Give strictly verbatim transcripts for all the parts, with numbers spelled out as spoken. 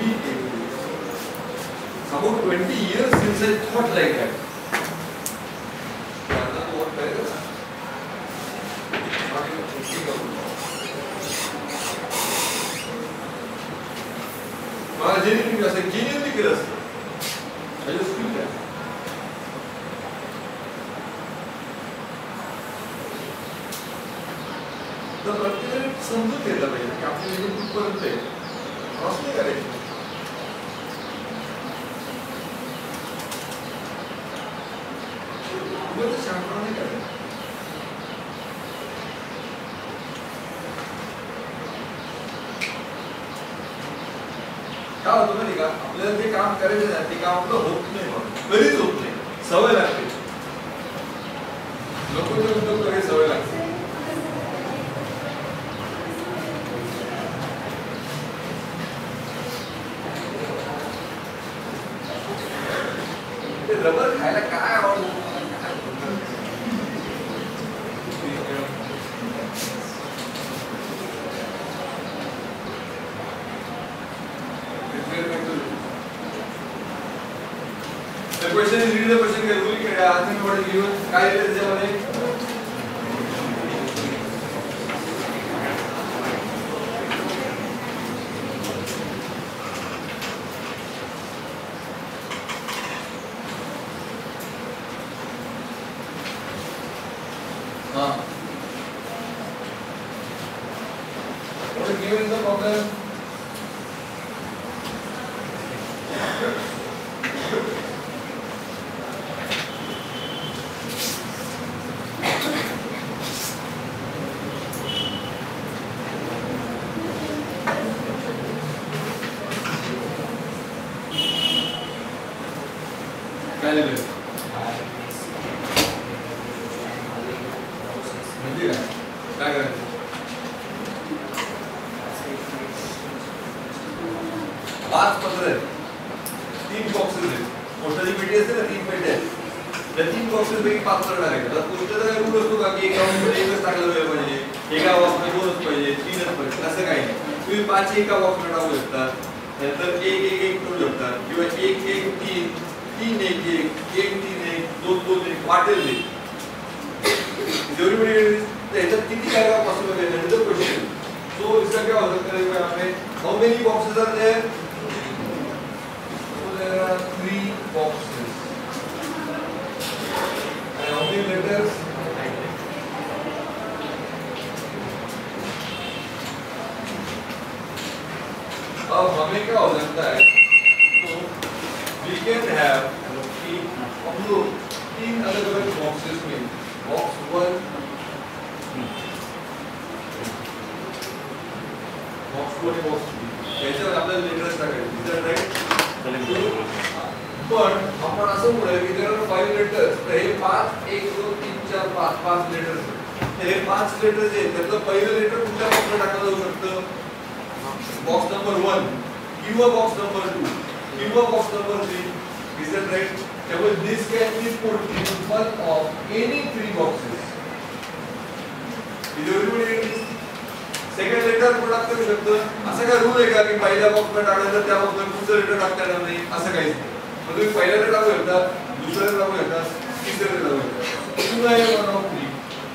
be able to. It's about twenty years since I thought like that. मला genuinely असं genuinely केलं असतं. I just feel that. तर प्रत्येकाने समजून घेतलं पाहिजे की आपली लिमिट कुठपर्यंत आहे. क्रॉस नाही करायची. उगाच शहाणपणा नाही करायचा. काय होतं माहिती का, आपल्याला जे काम करायचं ना ते काम आपलं होत नाही, कधीच होत नाही. सवय लागते. लोकांचे उद्योग करायची सवय लागते. ते रबर खायला काय आवडतं. The question is, read the question carefully. Answer what is given. काय आहे त्याच्यामध्ये? हाँ. What is given in the problem? पाच पत्र आहेत, तीन बॉक्सेस आहेत. पोस्टाची पेटी असते ना, तीन पेटी आहेत. त्या तीन बॉक्सेस पैकी पाच पत्र टाकायचे. आता पोस्टाचा काय रूल असतो का की एका बॉक्समध्ये एकच टाकलं गेलं पाहिजे, एका बॉक्समध्ये दोनच पाहिजे, तीनच पाहिजे, असं काही नाही. तुम्ही पाच एका बॉक्समध्ये टाकू शकता, नंतर एक एक एक करू शकता, किंवा एक एक तीन, तीन एक एक, एक तीन एक, दोन दोन एक, वाटेल ते. जेवढी त्याच्यात किती जागा पॉसिबल आहे त्याचं क्वेश्चन. सो इसका क्या हो सकता है यहाँ पे, how many boxes are there? So there are three boxes. And how many letters? अब हमें क्या हो सकता है, तो we can have हम लोग तीन अलग अलग बॉक्सेस में box one, box one box two याच्यावर आपल्याला लेटर्स टाकायचे राईट. पण आपण असं म्हणूया की जर फाईव्ह लेटर्स, तर हे पाच, एक दोन तीन चार पाच पाच लेटर्स. हे पाच लेटर्स आहेत, त्यातलं पहिलं लेटर कुठल्या बॉक्सला टाकलं जाऊ शकतं? बॉक्स नंबर वन किंवा बॉक्स नंबर टू किंवा box number three. Is that right? त्यामुळे this can be put in one of any three boxes. Is everybody second letter पण टाकता येऊ शकतं. असं काय रूल आहे का की पहिल्या बॉक्सला टाकल्यानंतर त्या बॉक्सला पुढचं लेटर टाकता येणार नाही? असं काहीच नाही. मग तुम्ही पहिल्या लेटर टाकू शकता, दुसऱ्या लेटर टाकू शकता, तिसऱ्या लेटर टाकू शकता. पुन्हा हे one of three.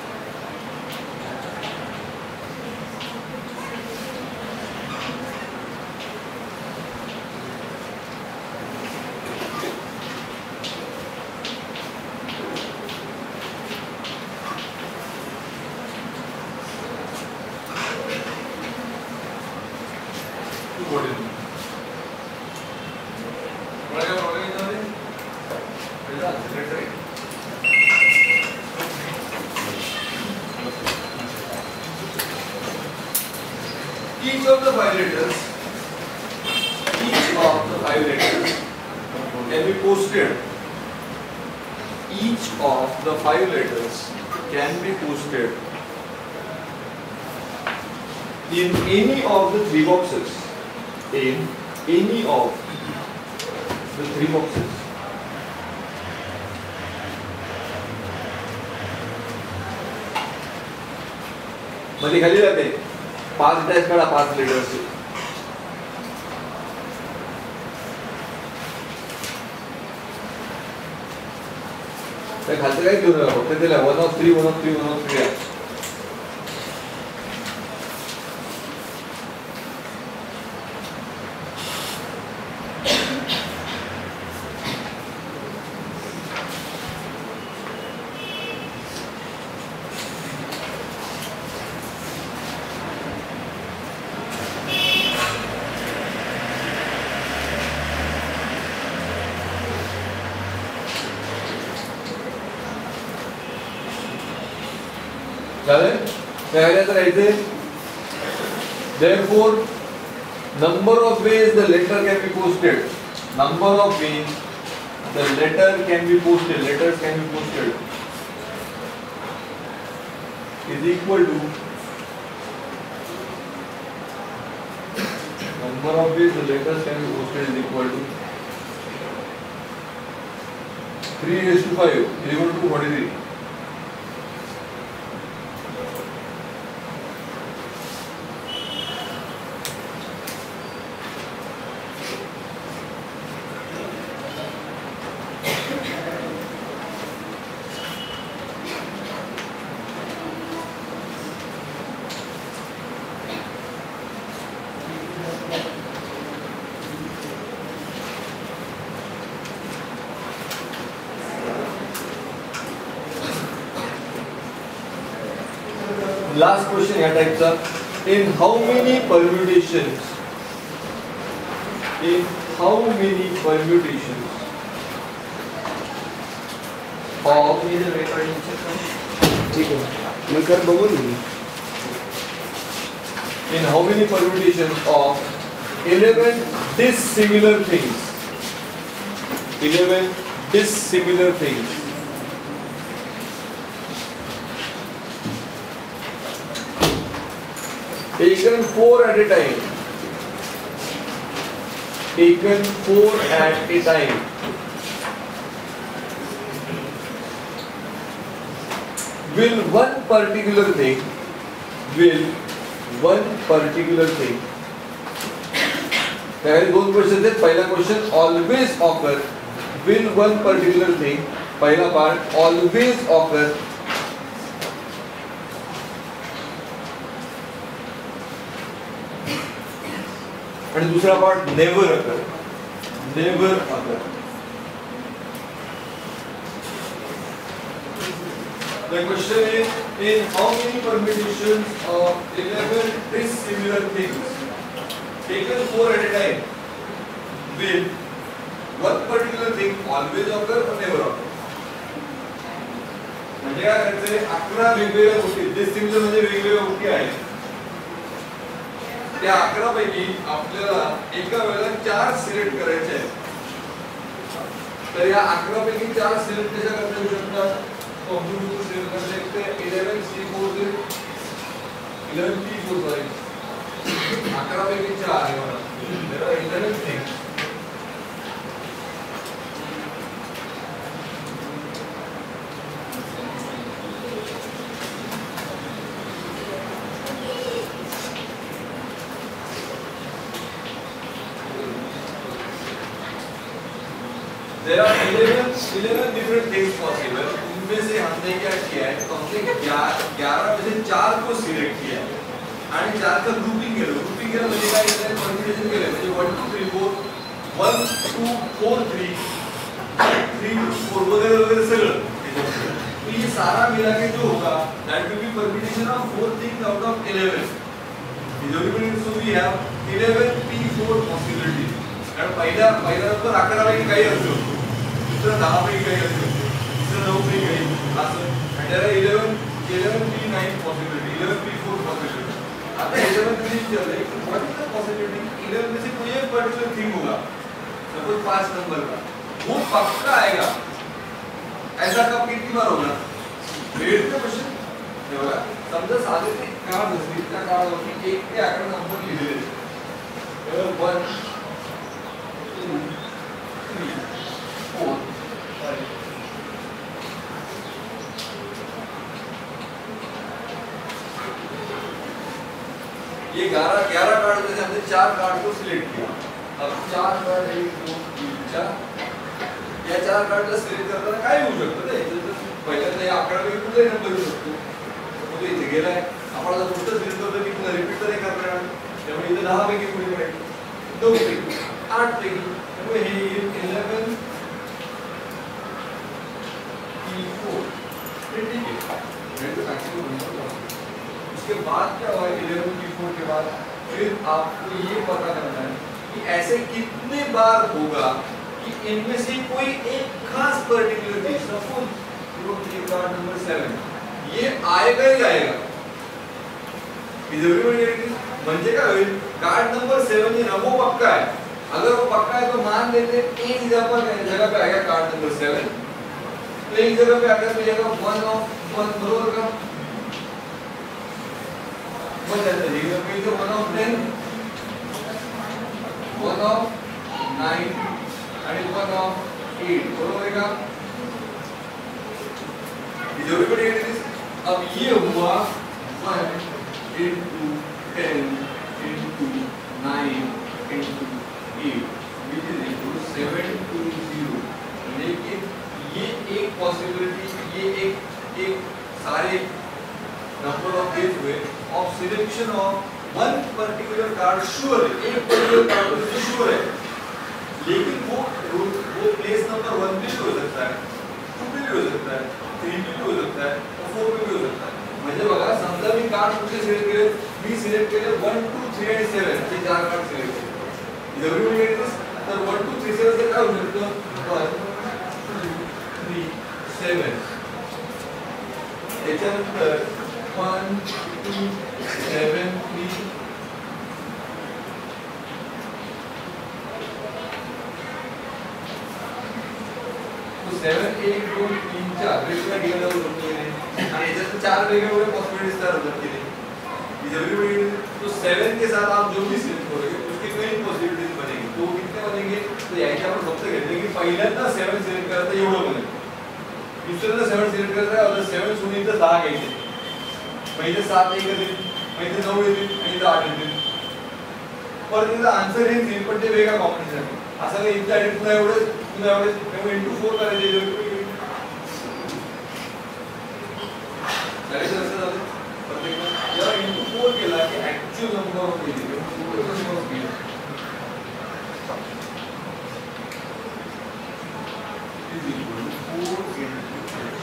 Each of the five letters, each of the five letters can be posted. Each of the five letters can be posted in any of the three boxes. In any of the three boxes. मध्ये खाली जाते पाच dash काढा, पाच letters. त्या खालचं काय घेऊ नका फक्त त्याला one of three one of three one of three आहे. Therefore, number of ways the letter can be posted. Number of ways the letter can be posted. Letters can be posted is equal to number of ways the letters can be posted is equal to three raised to five is equal to forty-three. Last question या टाइपचा. In how many permutations? In how many permutations of ठीक आहे मग कर बघू ना. In how many permutations of eleven dissimilar things? eleven dissimilar things. Taken four at a time. Taken four at a time. Will one particular thing, will one particular thing. there are दोन question आहेत. पहिला question always occur. Will one particular thing. पहिला part always occur. आणि दूसरा part never occur. Never occur. The question is, in how many permutations of eleven dissimilar things taken four at a time will one particular thing always occur or never occur? म्हणजे काय करायचंय, अकरा वेगवेगळ्या गोष्टी dissimilar म्हणजे वेगवेगळ्या गोष्टी आहेत. त्या अकरा पैकी आपल्याला एका वेळेला चार सिलेक्ट करायचे आहेत. तर या अकरा पैकी चार सिलेक्ट कशा करता येऊ शकतात? कॉम्प्युटर सिलेक्ट करू शकते. eleven C four से eleven P four सॉरी अकरा पैकी चार आहे मला. there are eleven things. There are eleven eleven different things possible. उनमें से हमने क्या किया है, तो हमने ग्यारह में से चार को सिलेक्ट किया है आणि चार का ग्रुपिंग केलं. ग्रुपिंग केलं म्हणजे काय केलं, परम्युटेशन केलं. म्हणजे one two three four one two four three three four वगैरह वगैरह सगळं. तो ये सारा मिला के जो होगा that will be permutation of four things out of eleven. So we have eleven P four possibilities. कारण पहिल्या पहिल्या नंतर अकरा पैकी काही असतो, दुसरं दहा पैकी काही असतो, तिसरं नऊ पैकी काही असं. आणि त्याला eleven eleven P nine possibility, eleven P four possibility. आता इलेव्हन पी चल रही है, what is the possibility? Eleven में से कोई एक पर्टिकुलर थिंग होगा, सपोज पांच नंबर का, वो पक्का आएगा. ऐसा कब कितनी बार होगा? रेट का क्वेश्चन हे बघा. समजा साधे ते कार्ड असतील, त्या कार्डवरती एक ते अकरा नंबर लिहिलेले आहेत. वन ये ग्यारह ग्यारह कार्ड में से हमने चार कार्ड को सिलेक्ट किया. अब चार कार्ड एक दो तीन चार या चार कार्डला सिलेक्ट करताना काय होऊ शकतं ना, पहिल्यांदा या अकरापैकी कुठलाही नंबर येऊ शकतो. मग तो इथे गेलाय, आपण आता गोष्ट सिलेक्ट करतो की पुन्हा रिपीट तर नाही करणार, त्यामुळे इथे दहा पैकी कुठे करायचं, दोन पैकी, आठ पैकी, त्यामुळे हे इलेव्हन पी फोर ठीक है. उसके बाद क्या हुआ, इलेवन पी फोर के बाद फिर आपको ये पता करना है कि ऐसे कितने बार होगा कि इनमें से कोई एक खास पर्टिकुलर चीज, सपोज कार्ड नंबर सेवन, ये आएगा ही आएगा. म्हणजे काय होईल, कार्ड नंबर सेवन ये ना वो पक्का है. अगर वो पक्का है तो मान लेते एक जगह जगह पे आएगा कार्ड नंबर सेवन, तो एक जगह पे आकर मिलेगा वन ऑफ वन, बरोबर का वन जाता है, तो one of ten, one of nine आणि वन ऑफ एट, बरोबर है का. अब ये हुआ one into ten into nine into eight which is equal seven two zero. लेकिन ये एक पॉसिबिलिटी, ये एक एक सारे नंबर ऑफ डेज हुए of selection of one particular card sure है, एक पर्टिकुलर कार्ड तो श्योर है, लेकिन वो वो प्लेस नंबर वन पे भी हो सकता है, टू पे भी हो सकता है, थ्री पे भी हो सकता है और फोर पे भी हो सकता है. म्हणजे बघा, समजा मी कार्ड कुठे सिलेक्ट केले, मी सिलेक्ट केले वन टू थ्री आणि सेवन हे चार कार्ड सिलेक्ट केले. जर मी घेतले तर वन टू थ्री सेवन हे काय होऊ शकतं, वन टू थ्री सेवन, त्याच्यानंतर वन टू सेवन थ्री, तो सेवन एक दोन तीन चार वेगवेगळ्या डिग्रीला होतो आणि याच्यात चार वेगवेगळे पॉसिबिलिटीज तयार होतात की नहीं. तो सेवन के साथ आप जो भी सिलेक्ट करोगे उसकी कई पॉसिबिलिटीज बनेगी. तो कितने बनेंगे, तो याच्या आपण फक्त घेतले की पहिल्यांदा सेवन सिलेक्ट करता एवढं बनेल, दुसऱ्यांदा सेवन सिलेक्ट करता आता सेवन सोडून इथं दहा घ्यायचे, पहिले सात एक येतील, पहिले नऊ येतील आणि इथं आठ येतील. परत त्याचा आन्सर हेच येईल, पण ते वेगळा कॉम्बिनेशन आहे. असं काही इथं आणि पुन्हा एवढं पुन्हा एवढे इंटू फोर करायचे, इंटू फोर केला की actual number of pages is equal to four into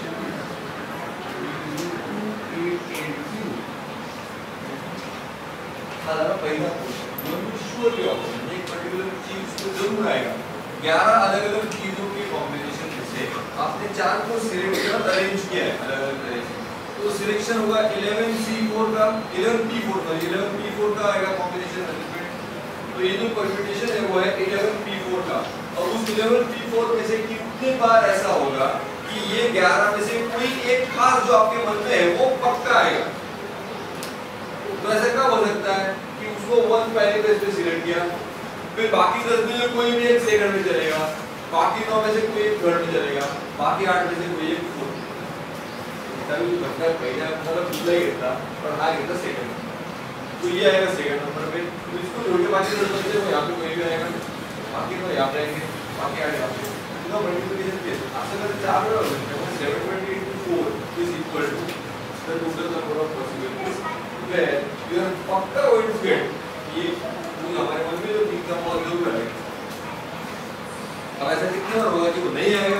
पहिला श्योरली ऑप्शन, एक पर्टिकुलर चीज को जरूर आएगा. ग्यारह अलग अलग चीजों के कॉम्बिनेशन से आपने चार को सिलेक्ट किया, अरेंज किया है अलग अलग तरह से, तो सिलेक्शन होगा इलेवन सी फोर का, इलेवन पी फोर का, इलेवन पी फोर का आएगा कॉम्बिनेशन अरेंजमेंट. तो ये जो परम्यूटेशन है वो है इलेवन पी फोर का. और उस इलेवन पी फोर में से कितने बार ऐसा होगा कि ये ग्यारह में से कोई एक खास जो आपके मन में है वो पक्का आएगा. तो ऐसा कब हो सकता है कि उसको वन पहले पेज पे सिलेक्ट किया, फिर बाकी दस में से कोई भी एक सेकंड में चलेगा, बाकी नौ में से कोई एक थर्ड में चलेगा, बाकी आठ में से कोई एक फोर्थ. तभी लगता है पहले मतलब दूसरा ही घेतला पर हा घेतला सेकंड, तो ये आएगा सेकंड नंबर पे. तो इसको जोड़ के बाकी दस बचे वो यहाँ पे कोई भी आएगा, बाकी तो यहाँ पे आएंगे, बाकी आठ यहाँ पे. तो मल्टीप्लिकेशन के असं कर चार वेळा होईल, त्यामुळे seven twenty into four is equal to the total number of possibilities where you are पक्का going to get ये तो हमारे मन में जो तीन का बहुत जरूर आएगा. अब ऐसा कितने बार होगा कि वो नहीं आएगा.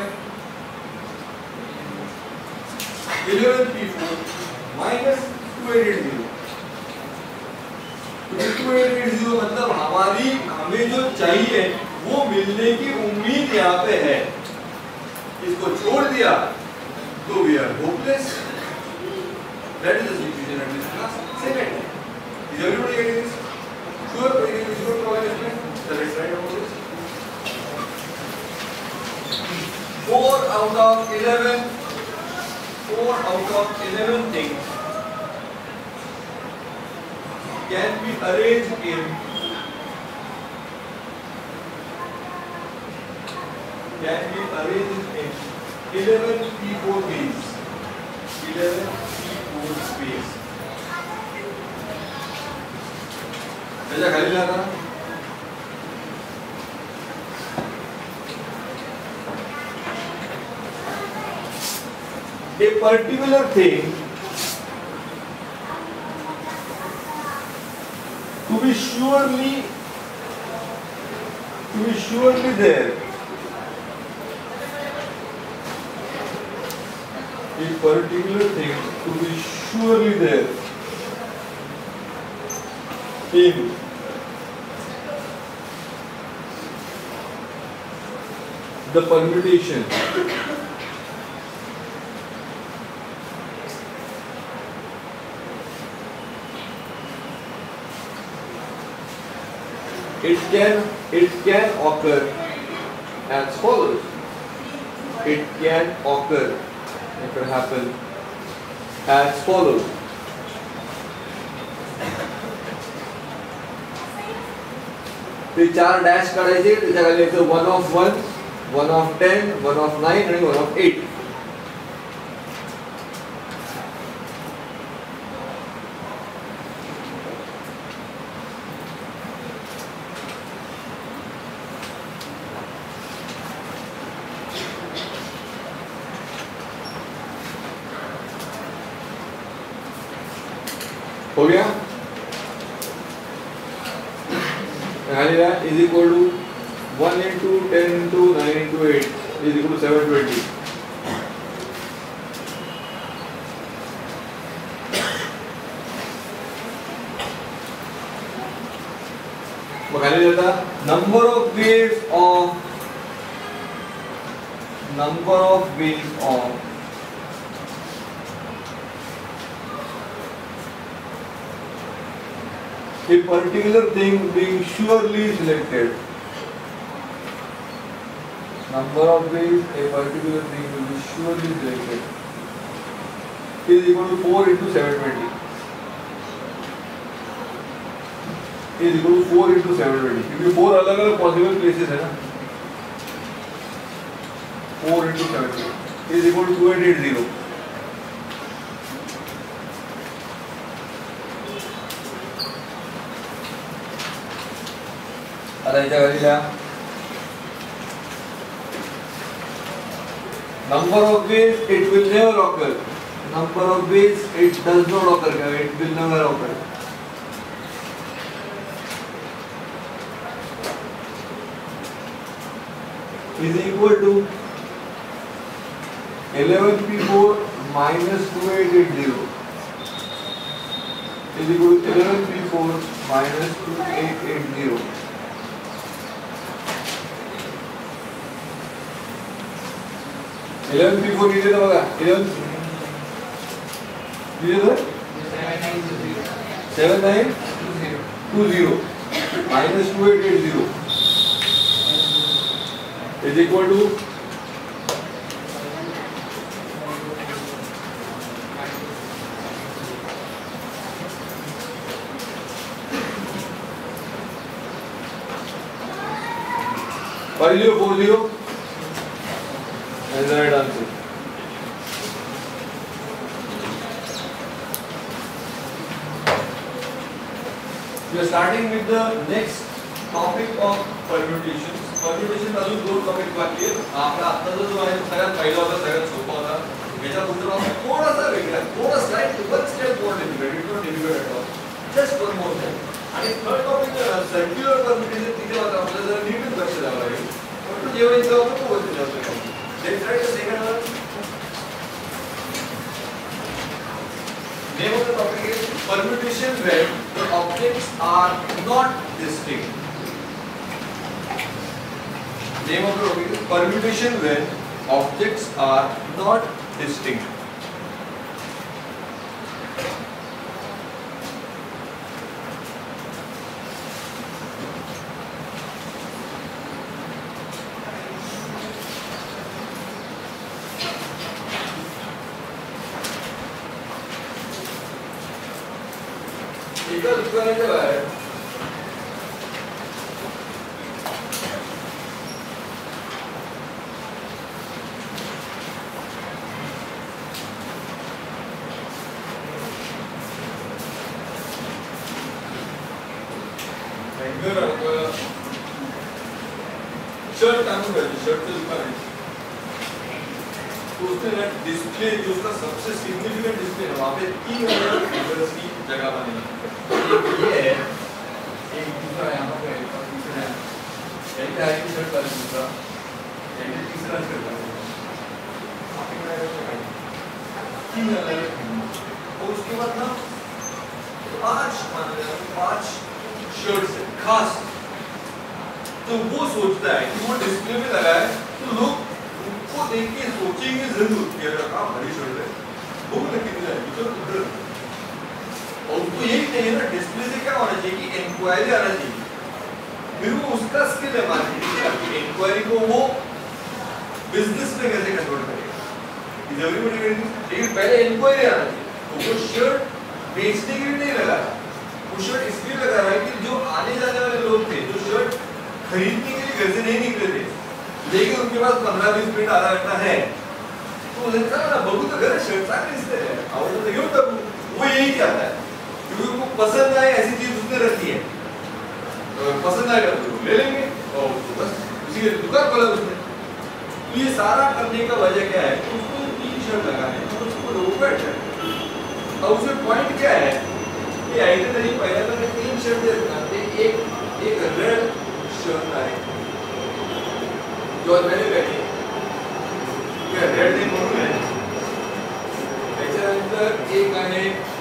Eleven P four minus two eight eight zero, two eight eight zero मतलब हमारी हमें जो चाहिए वो मिलने की उम्मीद यहाँ पे है. इसको छोड़ दिया तो we are hopeless. That is the situation at this class. Second, is everybody getting this? Sure, is sure progress? So let's write about this. Four out of eleven, four out of eleven things can be arranged in can be arranged in eleven P four ways. eleven space. त्याच्या खाली आता a particular thing to be surely to be surely there, a particular thing to be surely there in the permutation it can it can occur as follows. It can occur, it will happen as follows. ते चार dash काढायचे, त्याच्या खाली येतं one of one, one of ten, one of nine आणि one of eight. हो गया. is equal to one into ten into nine into eight is equal to seven twenty. number of waves of number of waves of a particular thing being surely selected. Number of ways a particular thing will be surely selected is equal to four into seven twenty. Is equal to four into seven twenty. क्योंकि four अलग अलग possible places है ना. four into seven twenty is equal to two eight eight zero. Number of ways it will never occur. Number of ways it does not occur. It will never occur. Is equal to eleven P four minus two eight eight zero. Is equal to eleven P four minus two eight eight zero. eleven P four नीचे दबागा eleven नीचे दो seven nine two zero minus two eight eight zero is equal to five zero four zero. That's the right answer. We are starting with the next topic of permutations. Permutations अजून दोन topic बाकी आहेत. आपला आत्ताचा जो आहे सगळ्यात पहिला होता, सगळ्यात सोपा होता. याच्या पुढचा टॉपिक थोडासा वेगळा आहे, थोडा slight one step more difficult. It not difficult at all, just one more thing. आणि थर्ड टॉपिक सर्क्युलर परम्युटेशन, तिथे मात्र आपल्याला जरा नीट लक्ष द्यावं लागेल. पण जेव्हा इथं होतं तो वरती जातो. Let's try the second one. Name of the topic is permutation when the objects are not distinct. Name of the topic is permutation when objects are not distinct. इधर उत्तर के बारे शर्ट आणून घ्यायची, शर्टचं दुकान आहे. तो उसने डिस्प्ले जो उसका सबसे सिग्निफिकेंट डिस्प्ले है वहाँ पे तीन अलग फिगर्स की जगह बनी। एक ये है, एक दूसरा यहाँ पे है, और तीसरा है एक है कि शर्ट वाला दूसरा, एक तीसरा शर्ट वाला तीन अलग और उसके बाद ना पांच मान लेना पांच शर्ट्स है खास। तो वो सोचता है कि वो डिस्प्ले में लगा है तो लोग उसको देख के सोचेंगे जरूर कि अगर आप हरी शर्ट है वो मतलब कितनी है तो उधर और उसको यही चाहिए ना डिस्प्ले से क्या होना चाहिए कि इंक्वायरी आना चाहिए। फिर वो उसका स्किल है मार्केटिंग का कि इंक्वायरी को वो बिजनेस में कैसे कन्वर्ट करेगा। जरूरी नहीं लेकिन पहले इंक्वायरी आना चाहिए। तो वो शर्ट बेचने के लिए नहीं लगा वो शर्ट इसलिए लगा रहा है कि जो आने जाने वाले लोग थे जो शर्ट खरीदने के लिए घर से नहीं निकले थे लेकिन उनके पास पंद्रह बीस मिनट आधा घंटा है तो उन्हें कहा ना बबू तो घर शर्ट साथ इससे है और तो क्यों तब वो यही चाहता है क्योंकि उनको पसंद आए ऐसी चीज उसने रखी है तो पसंद आएगा तो ले लेंगे और बस उसी के दुकान खोला उसने। तो ये सारा करने का वजह क्या है उसको तीन शर्ट लगाने तो उसको लोग बैठ जाए और उसमें पॉइंट क्या है कि आइडिया नहीं पहले तो तीन शर्ट दे एक एक रेड शर्ट आए जो मैंने बैठी क्या रेड नहीं म्हणून आहे त्याच्यानंतर एक आहे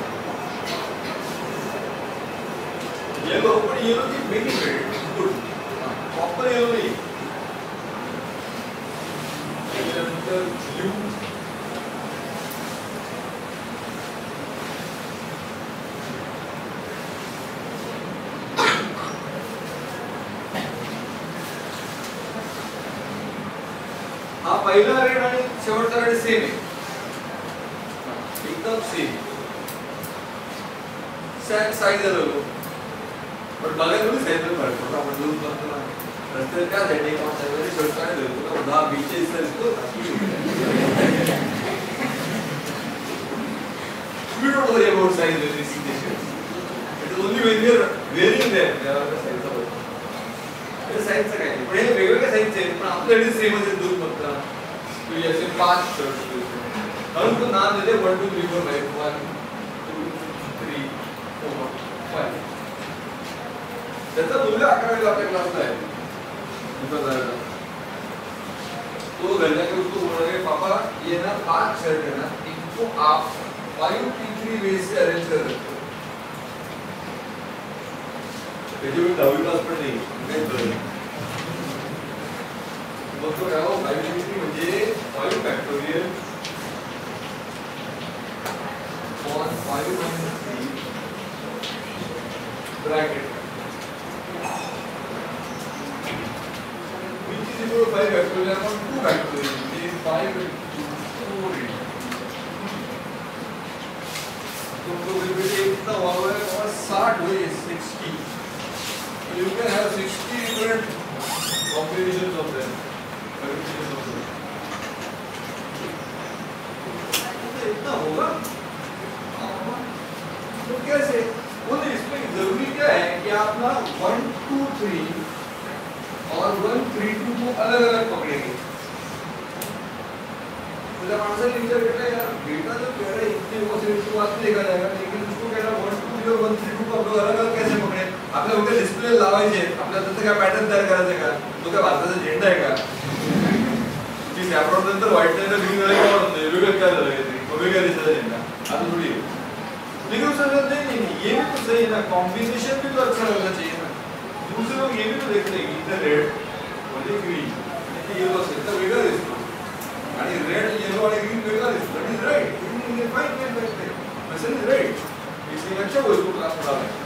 येलो पण येलो ची वेगळी रेड गुड प्रॉपर येलो नाही त्याच्यानंतर ब्लू हा पहिला रेड आणि शेवटचा रेड सेम आहे एकदम सेम सेम साइज आहे लोगो पण बघा तुम्ही साइज मध्ये फरक पडतो आपण दूर करतो ना रस्त्यावर काय झाले एक माणूस आहे शर्ट काय देतो का दहा बीस चा दिसतो we don't worry about size when we see the shirts it is only when we are wearing them there are the size of it size चा काय पण हे वेगवेगळ्या साइजचे आहेत पण आपल्याकडे सेम आहे दूर फक्त तो ये ऐसे पांच शर्ट्स हम उनको नाम देते हैं one two three four five one two three four five त्याचा मुलगा अकरावीला आपल्या क्लासला आहे दुकानदाराचा तो घर जाके उसको बोल रहे पापा ये ना पांच शर्ट है ना इनको आप फाइव टी थ्री वेज से अरेंज कर रखो त्याची मी दहावी क्लास पण नाही काही कळलं मग तो काय हो फाइव टी थ्री म्हणजे five factorial on five minus three bracket which is equal to five factorial on two factorial which is five into four तो तो बेटे इतना हुआ है और साठ हुए sixty so you can have sixty different combinations of them permutations of them इतना होगा तो कैसे वो तो इसमें जरूरी क्या है कि आप ना वन टू थ्री और वन थ्री टू को अलग अलग पकड़ेंगे तो जब आंसर लिखकर कहता है यार बेटा जो कह रहा है इतने वो से इसको बात देखा जाएगा लेकिन उसको कह रहा वन टू थ्री और वन थ्री टू को आप लोग अलग अलग कैसे पकड़े आपल्या उद्या डिस्प्ले लावायचे आपल्याला त्याचं काय पॅटर्न तयार करायचं का तो काय भारताचा झेंडा आहे का की सॅफ्रॉन नंतर व्हाईट नंतर ग्रीन झालं का म्हणतो वेगळं काय झालं काहीतरी वेगळा दिसला झेंडा आता थोडी लेकिन उसने कहा नहीं नहीं ये भी तो सही है ना कॉम्बिनेशन भी तो अच्छा होना चाहिए ना दूसरे लोग ये भी तो देखते हैं इधर रेड और ग्रीन ये येलो से तो वेगळा दिसतो आणि रेड येलो आणि ग्रीन वेगळा दिसतो that is right green is fine fine fine person is right इसलिए अच्छा वो इसको क्लास पढ़ा है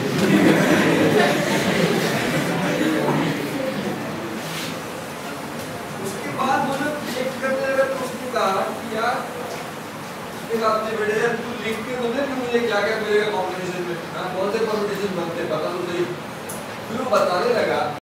उसके बाद वो जब चेक करने लगा तो उसने कहा कि यार एक आपने बेटे यार तू लिख के तो दे कि मुझे क्या क्या मिलेगा कॉम्बिनेशन में हाँ कौन से कॉम्बिनेशन बनते हैं बता तो सही फिर वो बताने लगा